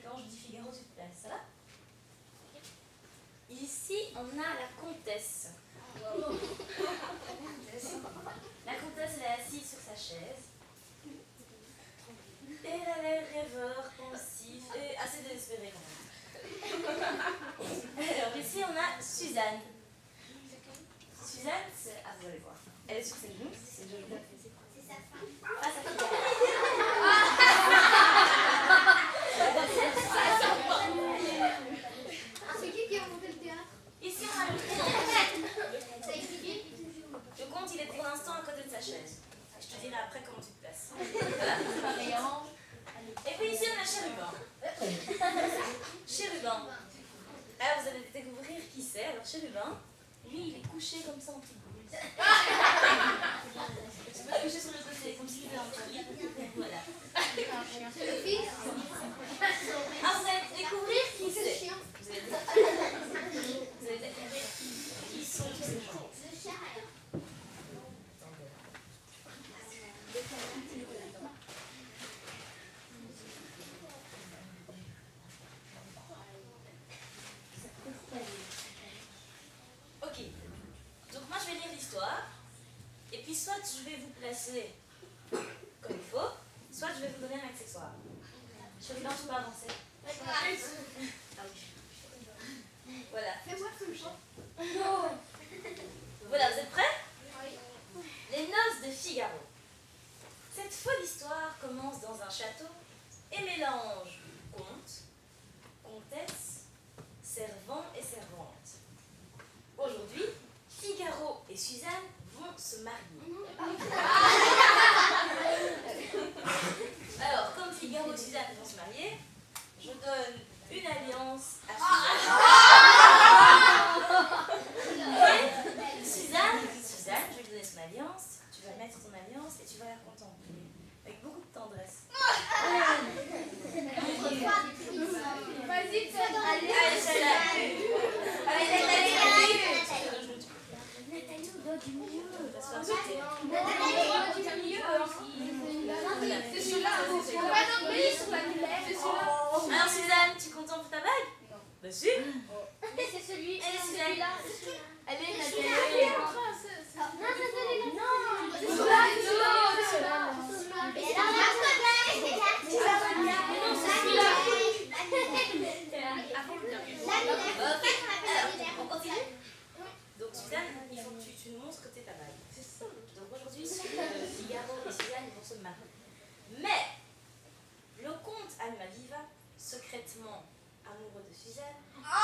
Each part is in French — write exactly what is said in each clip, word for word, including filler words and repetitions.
quand je dis Figaro, tu te places, ça va? Ici, on a la comtesse. La comtesse, elle est assise sur sa chaise. Et elle a l'air rêveur, pensif et assez désespérée quand même. Alors ici, on a Suzanne. Suzanne, c'est... Ah, vous allez voir. Elle est sur ses genoux, c'est joli. C'est sa femme. Ah, sa fille. C'est qui qui a monté le théâtre? Ici, on a le conte. Ça écrit. Le conte, il est pour l'instant à côté de sa chaise. Je te dirai après comment tu te places. Et puis ici, on a Chérubin. Chérubin. Alors, vous allez découvrir qui c'est. Alors, Chérubin, lui, il est couché comme ça en petite boule. Tu peux te coucher sur le côté, comme s'il était en petit lit. Voilà. C'est le fils. Ah, vous allez découvrir qui C'est le c'est. chien. Vous allez découvrir, vous allez découvrir qui sont tous ces gens. Le chien. Ok. Donc moi, je vais lire l'histoire. Et puis soit je vais vous placer comme il faut, soit je vais vous donner un accessoire. Chérubin, tu peux avancer. Ah oui. Voilà. Fais-moi comme ça. Voilà, vous êtes prêts? Oui. Les noces de Figaro. Cette folle histoire commence dans un château et mélange comte, comtesse, servant et servante. Aujourd'hui, Figaro et Suzanne vont se marier. Alors, comme Figaro et Suzanne vont se marier, je donne une alliance à Suzanne. Et Suzanne, Suzanne, je vais te donner son alliance, tu vas mettre ton alliance et tu vas la contempler avec beaucoup de tendresse. Vas-y, fais dans Allez, celle-là. Allez, allez, allez, allez. Nathalie, au dos du milieu. Va se faire sauter. Nathalie, au dos du milieu. C'est celui-là. On va tomber sur la lumière. C'est celui-là. Alors Suzanne, tu contemples ta bague? Bah si. Mais c'est celui. Et celui-là. Allez, Nathalie. Non, c'est celui-là. Non, c'est celui-là. c'est celui-là. Mais alors, là, c'est celui-là. Non, c'est celui-là. Ok. Alors, on continue. Donc Suzanne, il faut que tu, tu nous montres que t'es ta bague. C'est ça. Donc aujourd'hui, Figaro et Suzanne vont se marier. Mais le comte Almaviva, secrètement amoureux de Suzanne,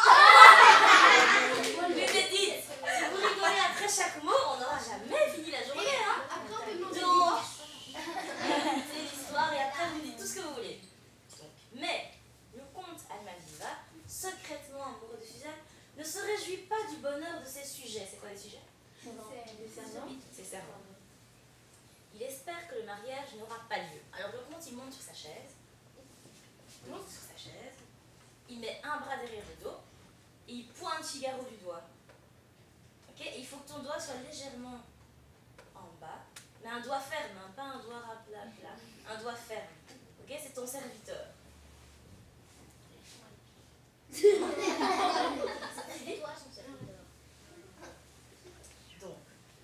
lui dit, si vous rigolez après chaque mot, on n'aura jamais fini la journée, hein. Après, on peut demander Donc, c'est l'histoire et après vous dites tout ce que vous voulez. Donc, mais le comte Almaviva, secrètement amoureux de Suzanne, ne se réjouit pas du bonheur de ses sujets. C'est quoi les sujets? Ses servants. Il espère que le mariage n'aura pas lieu. Alors le comte, il monte sur sa chaise. Il monte sur sa chaise. Il met un bras derrière le dos. Et il pointe Figaro du doigt. Ok? Et il faut que ton doigt soit légèrement en bas. Mais un doigt ferme, hein, pas un doigt plat, plat. Un doigt ferme. Ok? C'est ton serviteur. Donc.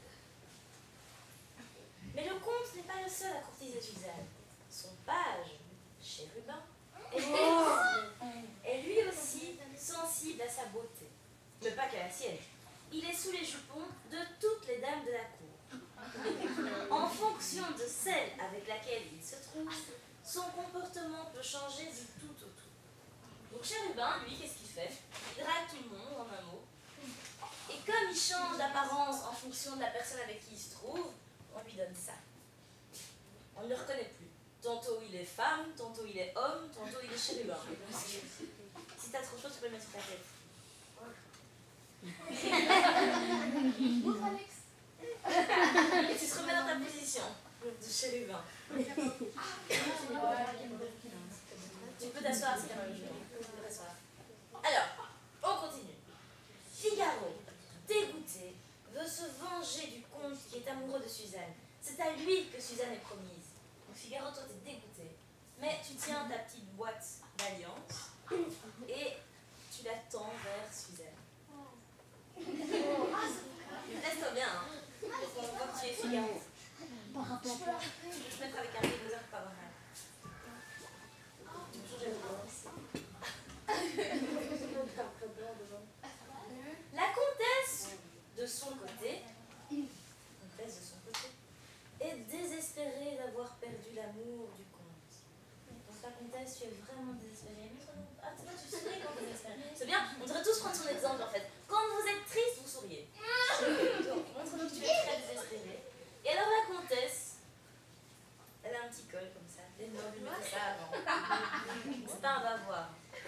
Mais le comte n'est pas le seul à courtiser Suzanne. Son page, Chérubin, est, est lui aussi sensible à sa beauté. Mais pas qu'à la sienne. Il est sous les jupons de toutes les dames de la cour. En fonction de celle avec laquelle il se trouve, son comportement peut changer du tout au tout. Donc Chérubin, lui, qu'est-ce qu'il fait? Il drague tout le monde, en un mot. Et comme il change d'apparence en fonction de la personne avec qui il se trouve, on lui donne ça. On ne le reconnaît plus. Tantôt il est femme, tantôt il est homme, tantôt il est Chérubin. Si t'as trop chaud, tu peux le mettre sur ta tête. Ouvre, Alex. Et tu te remets dans ta position de Chérubin. Tu peux t'asseoir si t'as mal au genou. Tu peux t'asseoir. Alors, on continue. Figaro, dégoûté, veut se venger du comte qui est amoureux de Suzanne. C'est à lui que Suzanne est promise. Donc Figaro, toi t'es dégoûté. Mais tu tiens ta petite boîte alliance et tu la tends vers Suzanne. Laisse-toi bien, hein. Pour voir que tu es Figaro. Je peux te mettre avec un dinosaure pas vrai. La comtesse, de son côté, comtesse de son côté, est désespérée d'avoir perdu l'amour du comte. Donc la comtesse, tu es vraiment désespérée. Ah, c'est pas, tu souris quand tu es désespérée. C'est bien, on devrait tous prendre son exemple en fait. Quand vous êtes triste, vous souriez. Donc, montre-nous que tu es très désespérée. Et alors la comtesse, elle a un petit col comme ça. Les nobles lui mettaient ça avant. C'est pas un bavoir.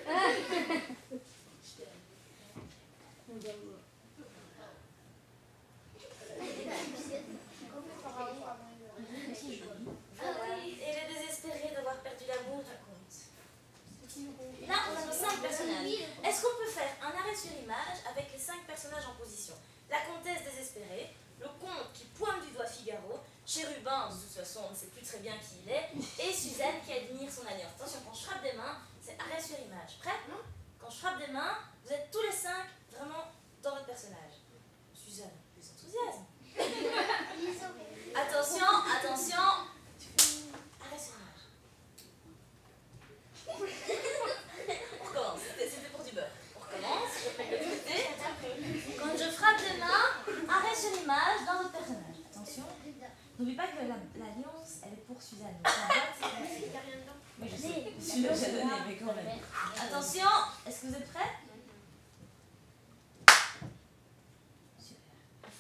Voilà. Elle est désespérée d'avoir perdu l'amour du comte. Là, on a nos cinq personnages. Est-ce qu'on peut faire un arrêt sur image avec les cinq personnages en position? La comtesse désespérée, le comte qui pointe du doigt Figaro, Chérubin, de toute façon on ne sait plus très bien qui il est, et Suzanne qui admire son alliance. Attention, quand je frappe des mains, c'est arrêt sur image. Prêt? Quand je frappe des mains, vous êtes tous les cinq vraiment dans votre personnage. Suzanne, plus enthousiasme. Attention, attention. Arrêt sur image. On recommence, c'était pour du beurre. On recommence, je fais le côté. Quand je frappe des mains, arrêt sur image dans votre personnage. Attention. N'oublie pas que l'alliance, elle est pour Suzanne. Donc la boîte, c'est facile. Oui, je sais. Je l'ai déjà donné, mais quand même. Attention, est-ce que vous êtes prêts? Super.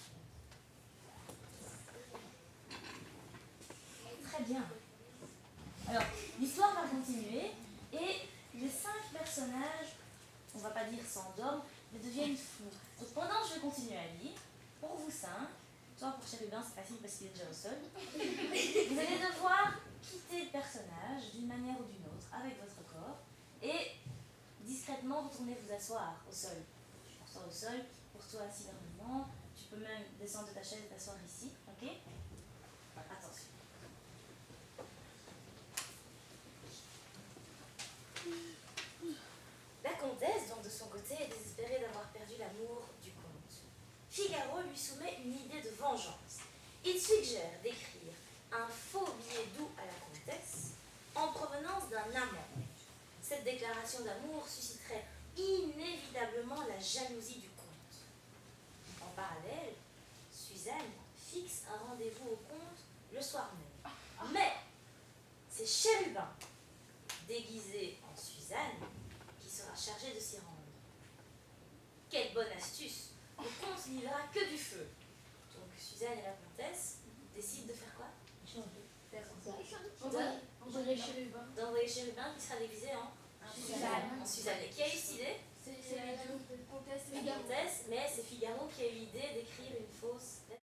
Très bien. Alors, l'histoire va continuer et les cinq personnages, on va pas dire s'endorment, mais deviennent fous. Donc pendant que je vais continuer à lire, pour vous cinq, toi pour Chérubin c'est facile parce qu'il est déjà au sol, vous allez devoir quitter le personnage d'une manière ou d'une autre avec votre corps et discrètement retourner vous asseoir au sol. Pour toi au sol, pour toi assis normalement, tu peux même descendre de ta chaise et t'asseoir ici, ok? Attention. La comtesse, donc de son côté, est désespérée d'avoir perdu l'amour du comte. Figaro lui soumet une idée de vengeance. Il suggère d'écrire un faux billet doux à la comtesse en provenance d'un amant. Cette déclaration d'amour susciterait inévitablement la jalousie du comte. En parallèle, Suzanne fixe un rendez-vous au comte le soir même. Mais c'est Chérubin, déguisé en Suzanne, qui sera chargé de s'y rendre. Quelle bonne astuce! Le comte n'y verra que du feu. Donc Suzanne et la comtesse décident de faire quoi? Envoyer Chérubin. D'envoyer Chérubin qui sera déguisé en Suzanne. En Suzanne. Et qui a eu cette idée? C'est la comtesse. La comtesse, mais c'est Figaro qui a eu l'idée d'écrire une fausse lettre.